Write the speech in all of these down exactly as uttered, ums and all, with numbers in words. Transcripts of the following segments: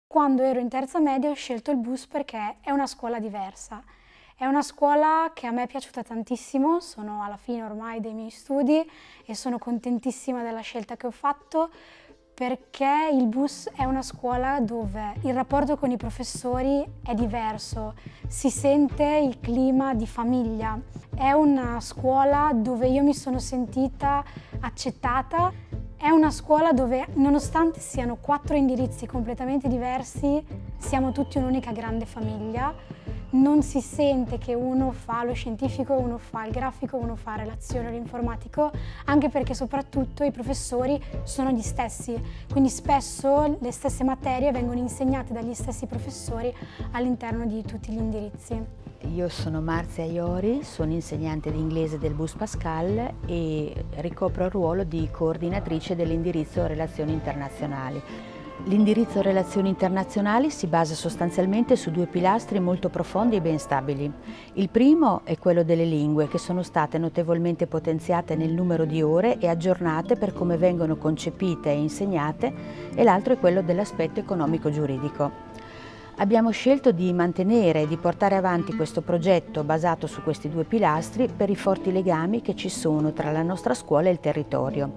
Quando ero in terza media ho scelto il bus perché è una scuola diversa. È una scuola che a me è piaciuta tantissimo, sono alla fine ormai dei miei studi e sono contentissima della scelta che ho fatto perché il bus è una scuola dove il rapporto con i professori è diverso, si sente il clima di famiglia. È una scuola dove io mi sono sentita accettata. È una scuola dove, nonostante siano quattro indirizzi completamente diversi, siamo tutti un'unica grande famiglia. Non si sente che uno fa lo scientifico, uno fa il grafico, uno fa relazione o l'informatico, anche perché soprattutto i professori sono gli stessi, quindi spesso le stesse materie vengono insegnate dagli stessi professori all'interno di tutti gli indirizzi. Io sono Marzia Iori, sono insegnante di inglese del Bus Pascal e ricopro il ruolo di coordinatrice dell'indirizzo Relazioni Internazionali. L'indirizzo Relazioni Internazionali si basa sostanzialmente su due pilastri molto profondi e ben stabili. Il primo è quello delle lingue, che sono state notevolmente potenziate nel numero di ore e aggiornate per come vengono concepite e insegnate, e l'altro è quello dell'aspetto economico-giuridico. Abbiamo scelto di mantenere e di portare avanti questo progetto basato su questi due pilastri per i forti legami che ci sono tra la nostra scuola e il territorio.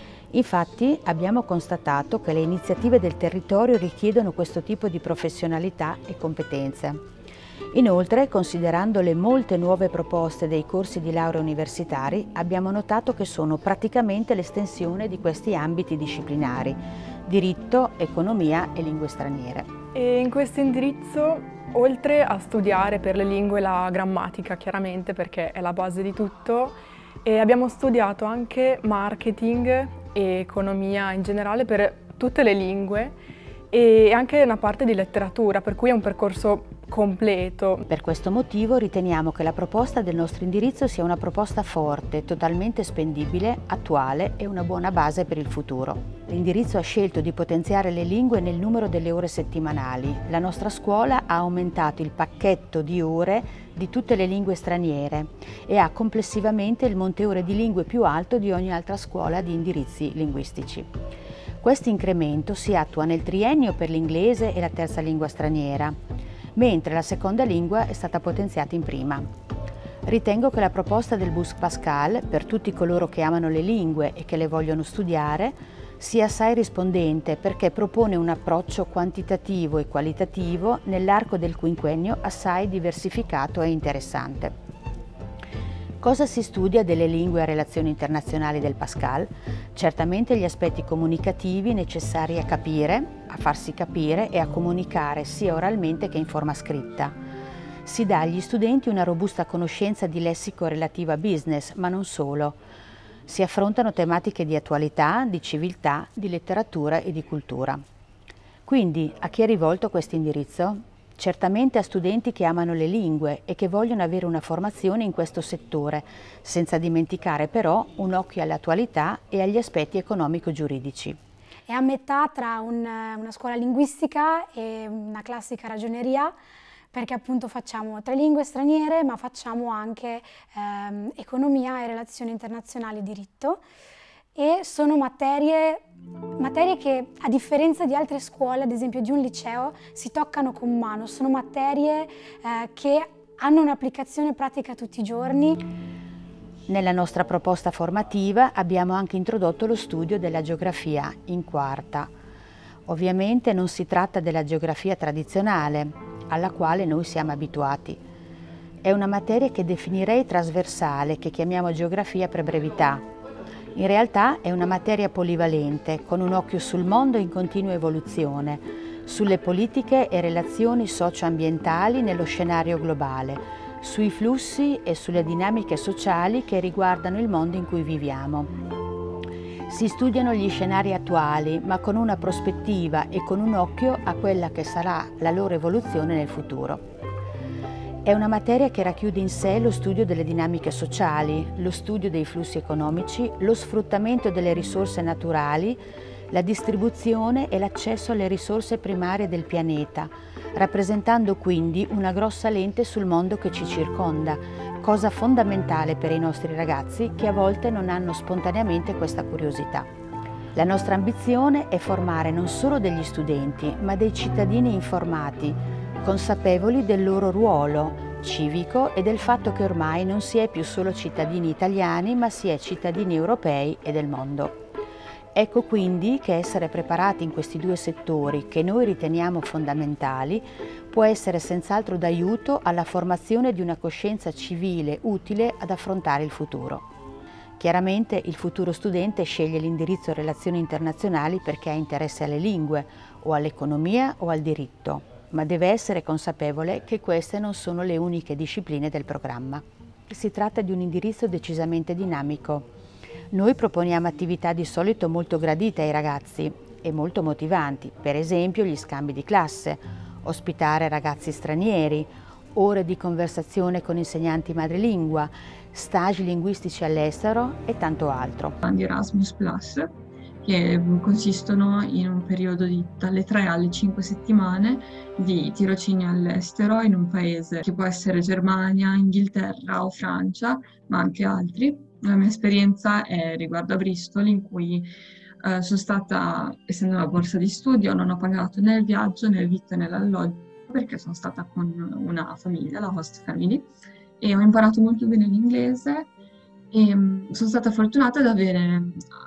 Infatti abbiamo constatato che le iniziative del territorio richiedono questo tipo di professionalità e competenze. Inoltre, considerando le molte nuove proposte dei corsi di laurea universitari, abbiamo notato che sono praticamente l'estensione di questi ambiti disciplinari: diritto, economia e lingue straniere. E in questo indirizzo, oltre a studiare per le lingue la grammatica, chiaramente, perché è la base di tutto, e abbiamo studiato anche marketing e economia in generale per tutte le lingue e anche una parte di letteratura, per cui è un percorso completo. Per questo motivo riteniamo che la proposta del nostro indirizzo sia una proposta forte, totalmente spendibile, attuale e una buona base per il futuro. L'indirizzo ha scelto di potenziare le lingue nel numero delle ore settimanali. La nostra scuola ha aumentato il pacchetto di ore di tutte le lingue straniere e ha complessivamente il monte ore di lingue più alto di ogni altra scuola di indirizzi linguistici. Questo incremento si attua nel triennio per l'inglese e la terza lingua straniera, mentre la seconda lingua è stata potenziata in prima. Ritengo che la proposta del Bus Pascal, per tutti coloro che amano le lingue e che le vogliono studiare, sia assai rispondente perché propone un approccio quantitativo e qualitativo nell'arco del quinquennio assai diversificato e interessante. Cosa si studia delle lingue a relazioni internazionali del Pascal? Certamente gli aspetti comunicativi necessari a capire, a farsi capire e a comunicare sia oralmente che in forma scritta. Si dà agli studenti una robusta conoscenza di lessico relativo a business, ma non solo. Si affrontano tematiche di attualità, di civiltà, di letteratura e di cultura. Quindi, a chi è rivolto questo indirizzo? Certamente a studenti che amano le lingue e che vogliono avere una formazione in questo settore, senza dimenticare però un occhio all'attualità e agli aspetti economico-giuridici. È a metà tra un, una scuola linguistica e una classica ragioneria, perché appunto facciamo tre lingue straniere, ma facciamo anche ehm, economia e relazioni internazionali e diritto, e sono materie, materie che, a differenza di altre scuole, ad esempio di un liceo, si toccano con mano, sono materie eh, che hanno un'applicazione pratica tutti i giorni. Nella nostra proposta formativa abbiamo anche introdotto lo studio della geografia in quarta. Ovviamente non si tratta della geografia tradizionale, alla quale noi siamo abituati. È una materia che definirei trasversale, che chiamiamo geografia per brevità. In realtà è una materia polivalente, con un occhio sul mondo in continua evoluzione, sulle politiche e relazioni socio-ambientali nello scenario globale, sui flussi e sulle dinamiche sociali che riguardano il mondo in cui viviamo. Si studiano gli scenari attuali, ma con una prospettiva e con un occhio a quella che sarà la loro evoluzione nel futuro. È una materia che racchiude in sé lo studio delle dinamiche sociali, lo studio dei flussi economici, lo sfruttamento delle risorse naturali, la distribuzione e l'accesso alle risorse primarie del pianeta, rappresentando quindi una grossa lente sul mondo che ci circonda, cosa fondamentale per i nostri ragazzi che a volte non hanno spontaneamente questa curiosità. La nostra ambizione è formare non solo degli studenti, ma dei cittadini informati, consapevoli del loro ruolo civico e del fatto che ormai non si è più solo cittadini italiani, ma si è cittadini europei e del mondo. Ecco quindi che essere preparati in questi due settori, che noi riteniamo fondamentali, può essere senz'altro d'aiuto alla formazione di una coscienza civile utile ad affrontare il futuro. Chiaramente il futuro studente sceglie l'indirizzo Relazioni Internazionali perché ha interesse alle lingue, o all'economia o al diritto, ma deve essere consapevole che queste non sono le uniche discipline del programma. Si tratta di un indirizzo decisamente dinamico. Noi proponiamo attività di solito molto gradite ai ragazzi e molto motivanti, per esempio gli scambi di classe, ospitare ragazzi stranieri, ore di conversazione con insegnanti madrelingua, stage linguistici all'estero e tanto altro. Di Erasmus Plus, che consistono in un periodo di dalle tre alle cinque settimane di tirocini all'estero in un paese che può essere Germania, Inghilterra o Francia, ma anche altri. La mia esperienza è riguardo a Bristol, in cui eh, sono stata, essendo una borsa di studio, non ho pagato né il viaggio né il vitto né l'alloggio, perché sono stata con una famiglia, la host family, e ho imparato molto bene l'inglese e sono stata fortunata ad avere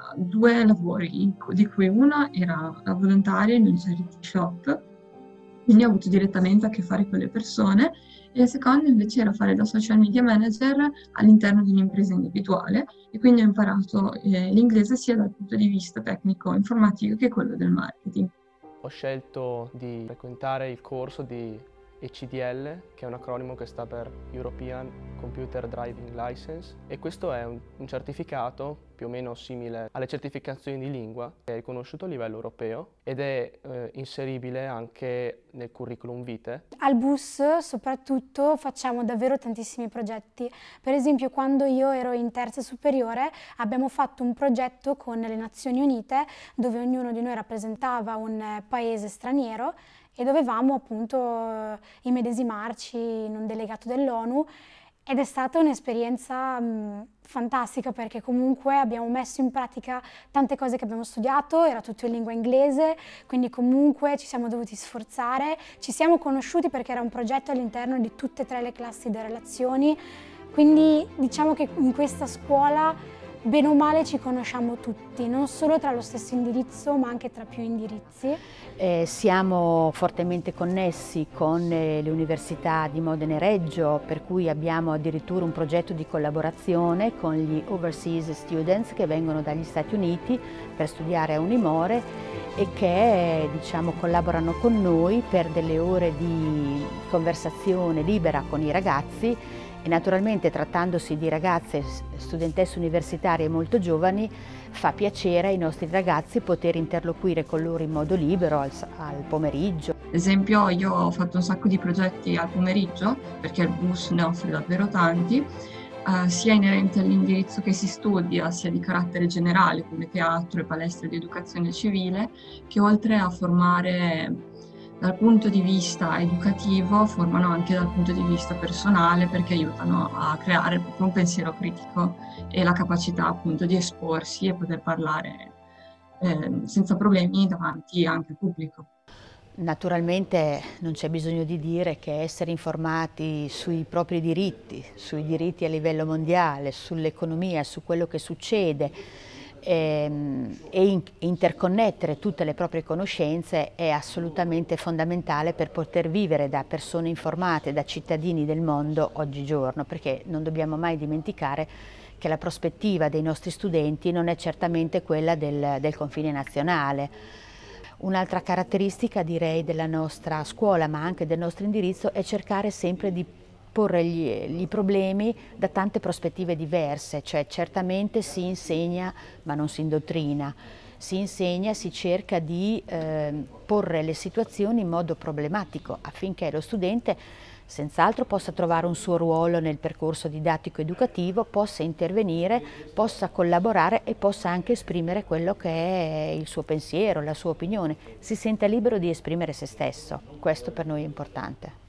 due lavori, di cui uno era volontaria in un charity shop, quindi ho avuto direttamente a che fare con le persone, e il secondo invece era fare da social media manager all'interno di un'impresa individuale, e quindi ho imparato eh, l'inglese sia dal punto di vista tecnico informatico che quello del marketing. Ho scelto di frequentare il corso di E C D L, che è un acronimo che sta per European Computer Driving License, e questo è un, un certificato più o meno simile alle certificazioni di lingua, che è riconosciuto a livello europeo ed è eh, inseribile anche nel curriculum vitae. Al B U S soprattutto facciamo davvero tantissimi progetti. Per esempio, quando io ero in terza superiore abbiamo fatto un progetto con le Nazioni Unite dove ognuno di noi rappresentava un paese straniero e dovevamo appunto immedesimarci in un delegato dell'ONU, ed è stata un'esperienza fantastica perché comunque abbiamo messo in pratica tante cose che abbiamo studiato, era tutto in lingua inglese, quindi comunque ci siamo dovuti sforzare, ci siamo conosciuti perché era un progetto all'interno di tutte e tre le classi di relazioni, quindi diciamo che in questa scuola bene o male ci conosciamo tutti, non solo tra lo stesso indirizzo ma anche tra più indirizzi. Eh, siamo fortemente connessi con eh, le università di Modena e Reggio, per cui abbiamo addirittura un progetto di collaborazione con gli Overseas Students che vengono dagli Stati Uniti per studiare a Unimore e che diciamo, collaborano con noi per delle ore di conversazione libera con i ragazzi. E naturalmente, trattandosi di ragazze studentesse universitarie molto giovani, fa piacere ai nostri ragazzi poter interloquire con loro in modo libero al, al pomeriggio. Ad esempio io ho fatto un sacco di progetti al pomeriggio, perché il B U S ne offre davvero tanti, eh, sia inerenti all'indirizzo che si studia, sia di carattere generale come teatro e palestre di educazione civile, che oltre a formare dal punto di vista educativo, formano anche dal punto di vista personale, perché aiutano a creare proprio un pensiero critico e la capacità appunto di esporsi e poter parlare eh, senza problemi davanti anche al pubblico. Naturalmente non c'è bisogno di dire che essere informati sui propri diritti, sui diritti a livello mondiale, sull'economia, su quello che succede, e interconnettere tutte le proprie conoscenze è assolutamente fondamentale per poter vivere da persone informate, da cittadini del mondo oggigiorno, perché non dobbiamo mai dimenticare che la prospettiva dei nostri studenti non è certamente quella del, del confine nazionale. Un'altra caratteristica, direi, della nostra scuola, ma anche del nostro indirizzo, è cercare sempre di porre gli, gli problemi da tante prospettive diverse, cioè certamente si insegna ma non si indottrina, si insegna, si cerca di eh, porre le situazioni in modo problematico affinché lo studente senz'altro possa trovare un suo ruolo nel percorso didattico educativo, possa intervenire, possa collaborare e possa anche esprimere quello che è il suo pensiero, la sua opinione, si senta libero di esprimere se stesso. Questo per noi è importante.